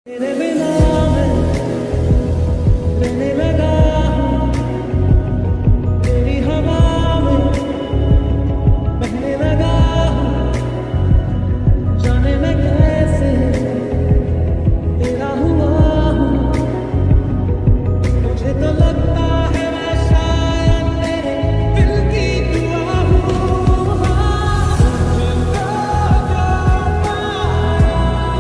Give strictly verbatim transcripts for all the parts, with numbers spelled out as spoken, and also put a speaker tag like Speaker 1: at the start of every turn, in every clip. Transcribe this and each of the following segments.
Speaker 1: तेरे बिना मैं रहने लगा हूँ, तेरी हवा में बहने लगा हूँ, जाने मैं कैसे तेरा हुआ हूँ। मुझे तो लगता है मैं शायद तेरे दिल की दुआ हूँ। तुझको जो पाया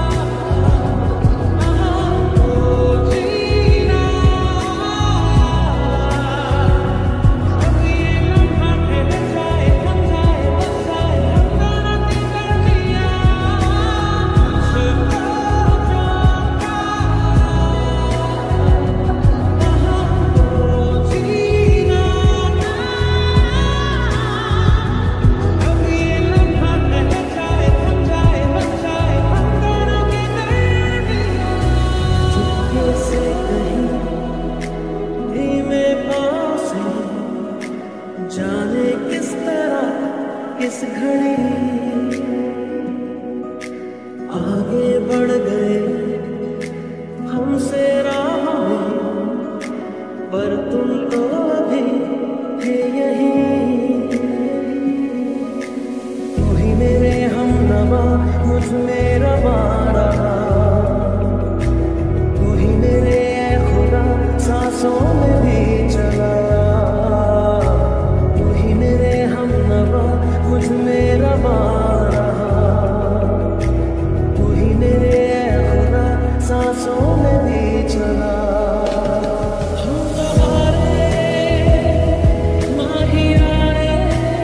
Speaker 1: जाने किस तरह किस घड़ी आगे बढ़ गए हमसे राह में, पर तुम तो अभी थे यहीं। तू ही मेरे हमनवा मुझ में रवा रहा, तू ही मेरे ऐ खुदा सांसों में भी चला। मुझ में रवा रहा, तू ही मेरे ऐ खुदा सांसों में भी चला। हम तुम्हारे माहियारे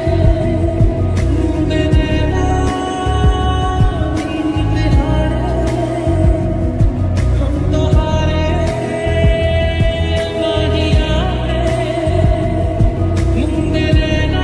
Speaker 1: नींद नैना नींद तिहारे, हम तुम्हारे माहियारे नींद नैना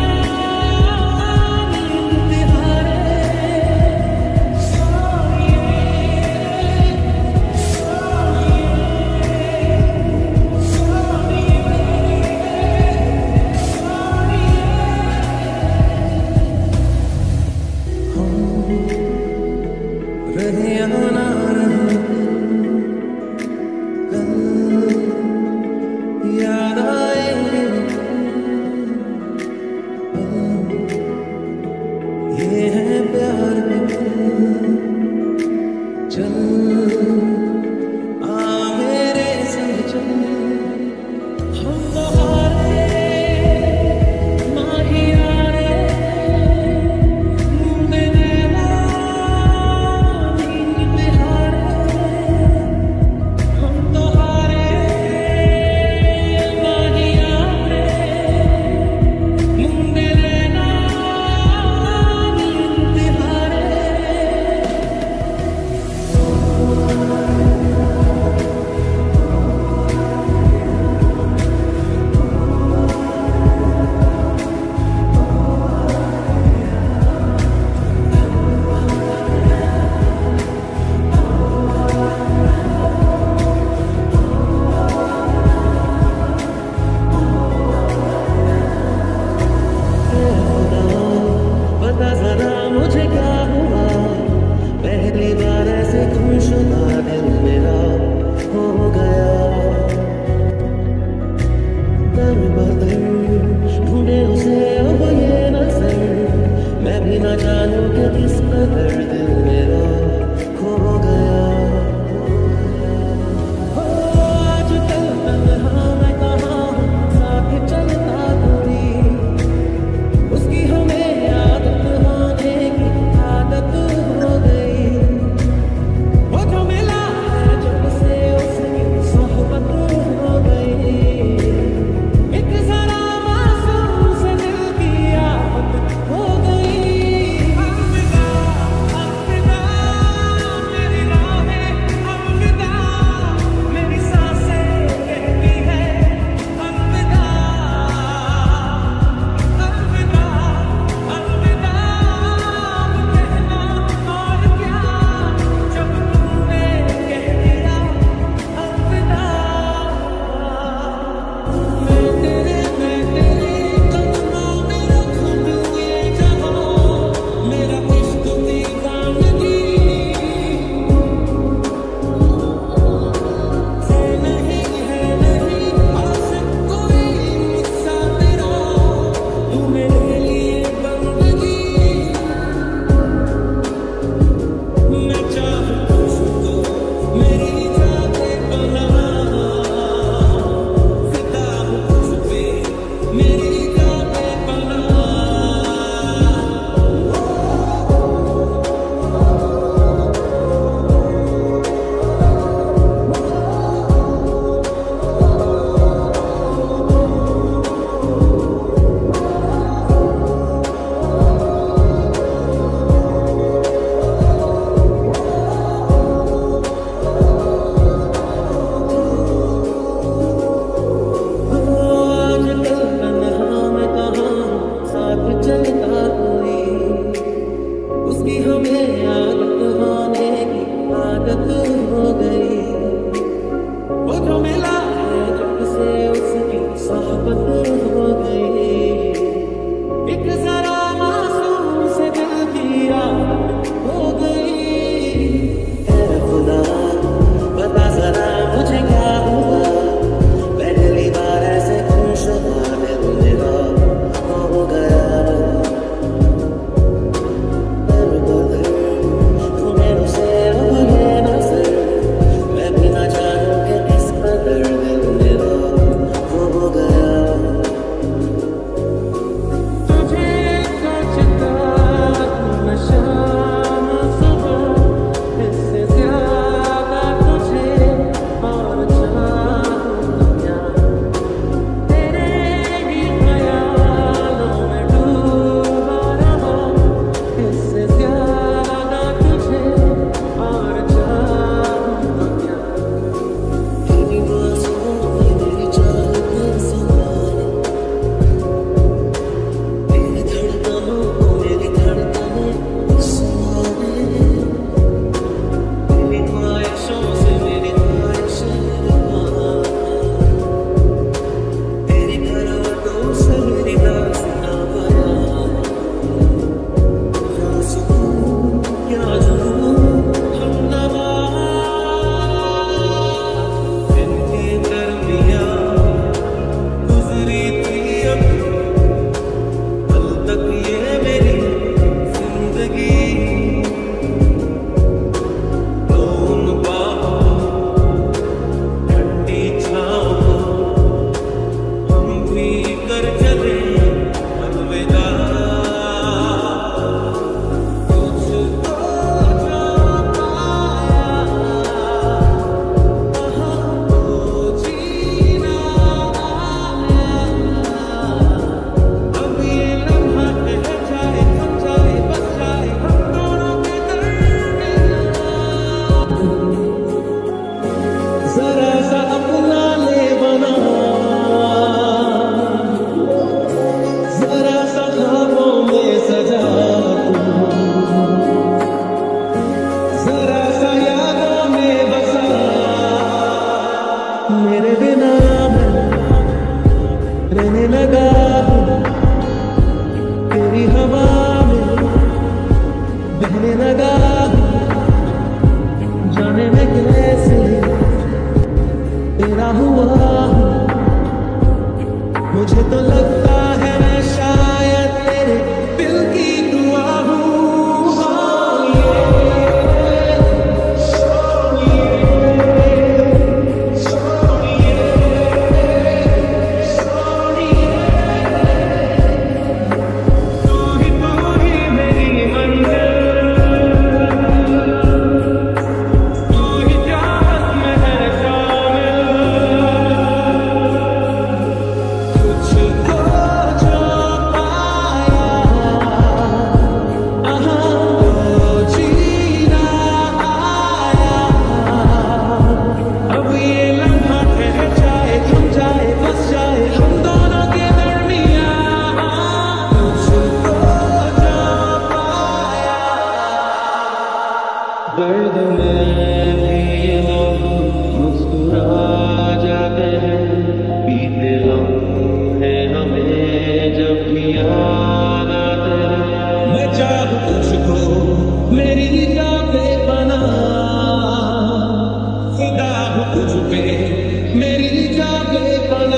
Speaker 1: तुझ पे मेरी जागे बना।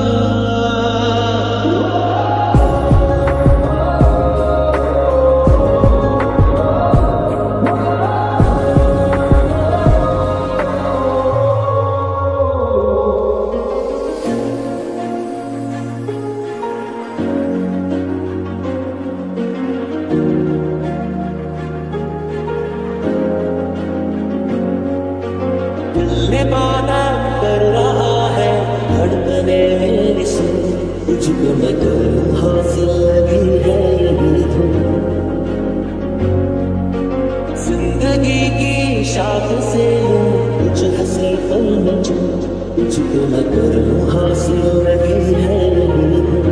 Speaker 1: मैं वादा कर रहा है धड़कने मेरी से, तुझको मैं करूँ हासिल लगी है यही धुन। जिंदगी की शाख से हूँ कुछ हंसी पल में जो, तुझको मैं करूँ हासिल लगी है यही धुन।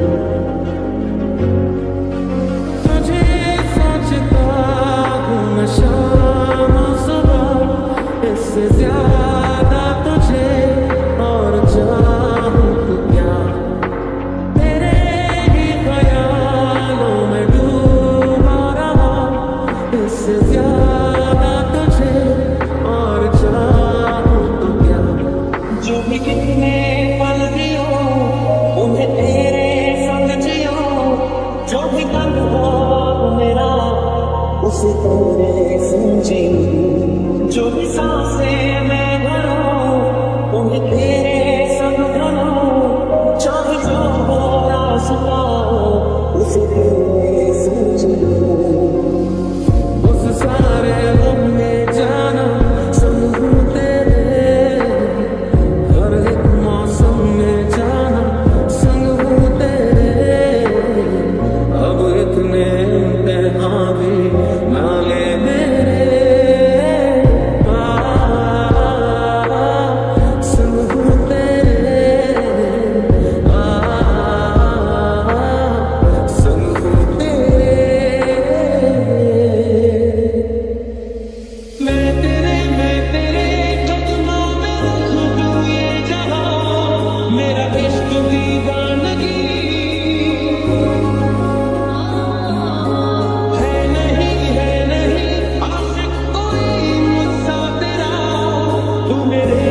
Speaker 1: तुझे सोचता हूँ मैं शाम सुबह, इससे ज्यादा तुझे और चाहूं तो क्या। तेरे ही ख्यालों में डूबा रहा, इससे ज्यादा तुझे और चाहूं तो क्या। जो भी कितने पल जियो उन्हें तेरे संग जियो, जो भी कल हो मेरा उसे तेरे संग जियो। जो भी सांसें मैं भरूं उन्हें तेरे संग भरूं, चाहे जो हो रास्ता उसे तेरे संग चलूं। उस सारे गम में जाना संग हूँ तेरे, हर एक मौसम में जाना संग हूँ तेरे। अब इतने इम्तिहान भी ना ले मेरे, मेरे